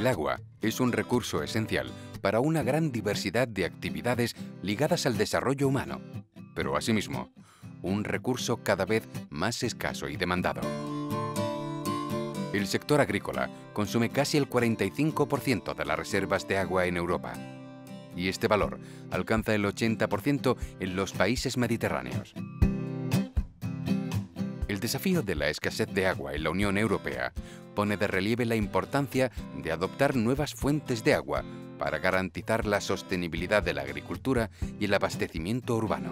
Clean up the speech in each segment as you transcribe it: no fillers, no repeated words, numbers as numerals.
El agua es un recurso esencial para una gran diversidad de actividades ligadas al desarrollo humano, pero asimismo, un recurso cada vez más escaso y demandado. El sector agrícola consume casi el 45% de las reservas de agua en Europa, y este valor alcanza el 80% en los países mediterráneos. El desafío de la escasez de agua en la Unión Europea pone de relieve la importancia de adoptar nuevas fuentes de agua para garantizar la sostenibilidad de la agricultura y el abastecimiento urbano.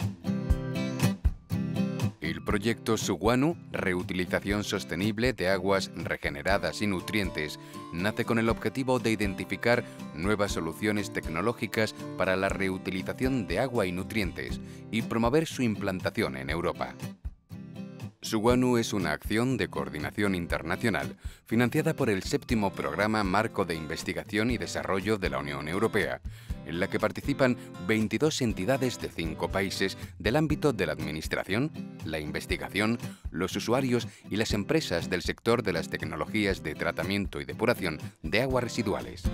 El proyecto Suguanu, Reutilización Sostenible de Aguas Regeneradas y Nutrientes, nace con el objetivo de identificar nuevas soluciones tecnológicas para la reutilización de agua y nutrientes y promover su implantación en Europa. Suguanu es una acción de coordinación internacional financiada por el 7º Programa Marco de Investigación y Desarrollo de la Unión Europea, en la que participan 22 entidades de 5 países del ámbito de la administración, la investigación, los usuarios y las empresas del sector de las tecnologías de tratamiento y depuración de aguas residuales.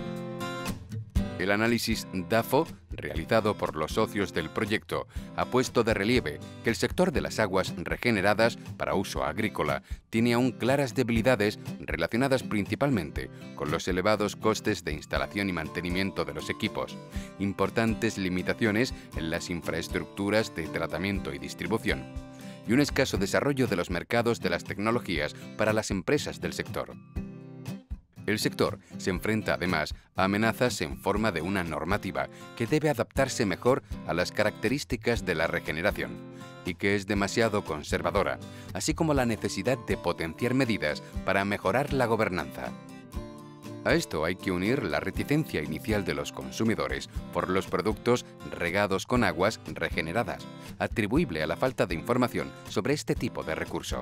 El análisis DAFO, realizado por los socios del proyecto, ha puesto de relieve que el sector de las aguas regeneradas para uso agrícola tiene aún claras debilidades relacionadas principalmente con los elevados costes de instalación y mantenimiento de los equipos, importantes limitaciones en las infraestructuras de tratamiento y distribución, y un escaso desarrollo de los mercados de las tecnologías para las empresas del sector. El sector se enfrenta además a amenazas en forma de una normativa que debe adaptarse mejor a las características de la regeneración y que es demasiado conservadora, así como la necesidad de potenciar medidas para mejorar la gobernanza. A esto hay que unir la reticencia inicial de los consumidores por los productos regados con aguas regeneradas, atribuible a la falta de información sobre este tipo de recurso.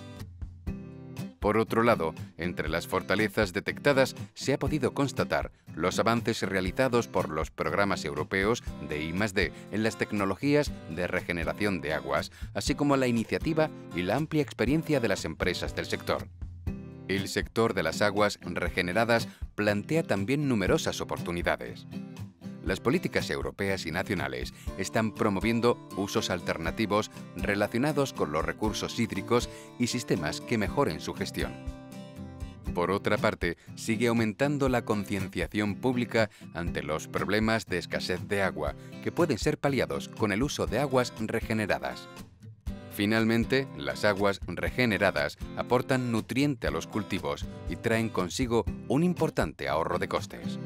Por otro lado, entre las fortalezas detectadas se ha podido constatar los avances realizados por los programas europeos de I+D en las tecnologías de regeneración de aguas, así como la iniciativa y la amplia experiencia de las empresas del sector. El sector de las aguas regeneradas plantea también numerosas oportunidades. Las políticas europeas y nacionales están promoviendo usos alternativos relacionados con los recursos hídricos y sistemas que mejoren su gestión. Por otra parte, sigue aumentando la concienciación pública ante los problemas de escasez de agua, que pueden ser paliados con el uso de aguas regeneradas. Finalmente, las aguas regeneradas aportan nutriente a los cultivos y traen consigo un importante ahorro de costes.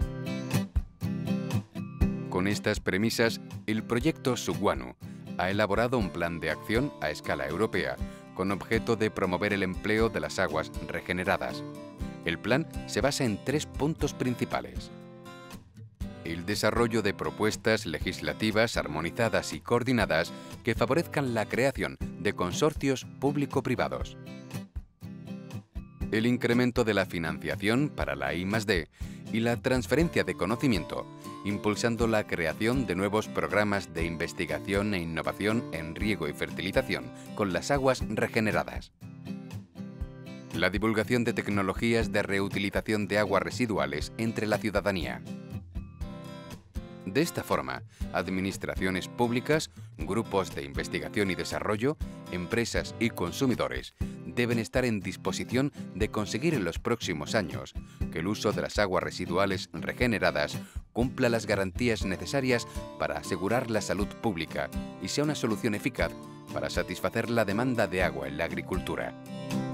Con estas premisas, el proyecto Suguanu ha elaborado un plan de acción a escala europea con objeto de promover el empleo de las aguas regeneradas. El plan se basa en 3 puntos principales: el desarrollo de propuestas legislativas armonizadas y coordinadas que favorezcan la creación de consorcios público-privados, el incremento de la financiación para la I+D y la transferencia de conocimiento, impulsando la creación de nuevos programas de investigación e innovación en riego y fertilización con las aguas regeneradas. La divulgación de tecnologías de reutilización de aguas residuales entre la ciudadanía. De esta forma, administraciones públicas, grupos de investigación y desarrollo, empresas y consumidores deben estar en disposición de conseguir en los próximos años que el uso de las aguas residuales regeneradas cumpla las garantías necesarias para asegurar la salud pública y sea una solución eficaz para satisfacer la demanda de agua en la agricultura.